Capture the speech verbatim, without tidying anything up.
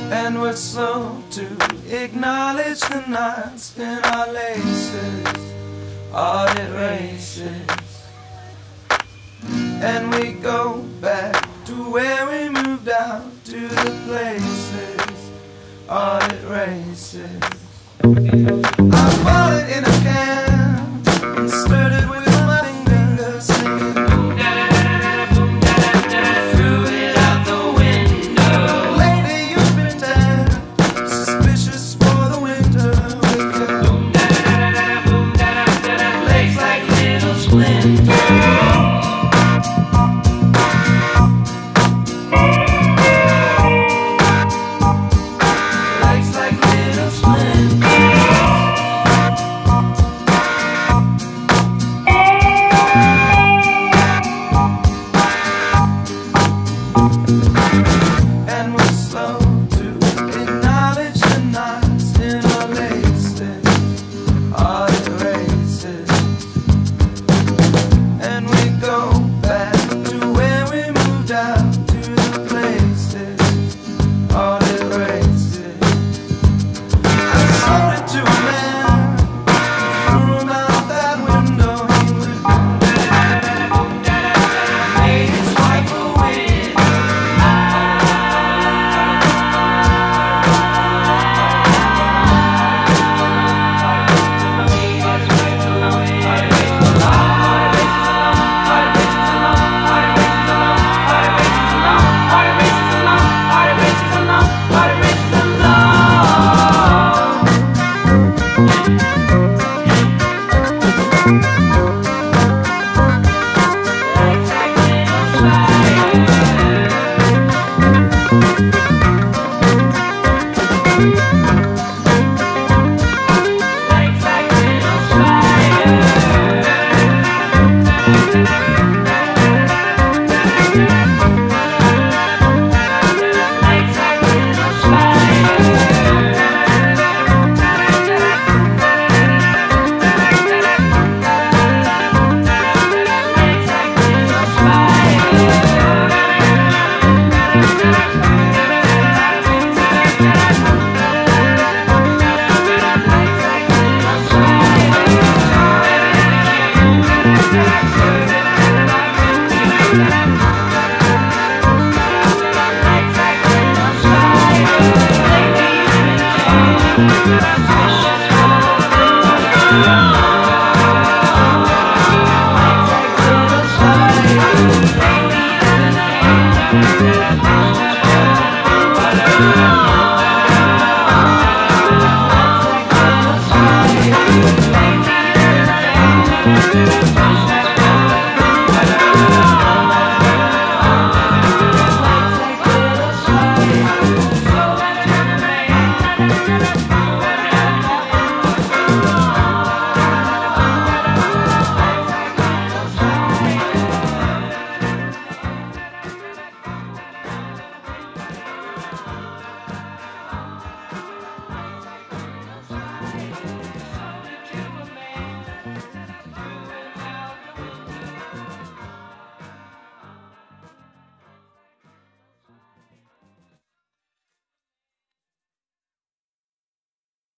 and we're slow to acknowledge the knots in our laces, audit races. And we go back to where we moved out, to the places, audit races. I bought it in a can and stirred it with my fingers, singing. Threw it out the window. Lately you've been dead, suspicious for the winter with your legs like little splinters. Thank you.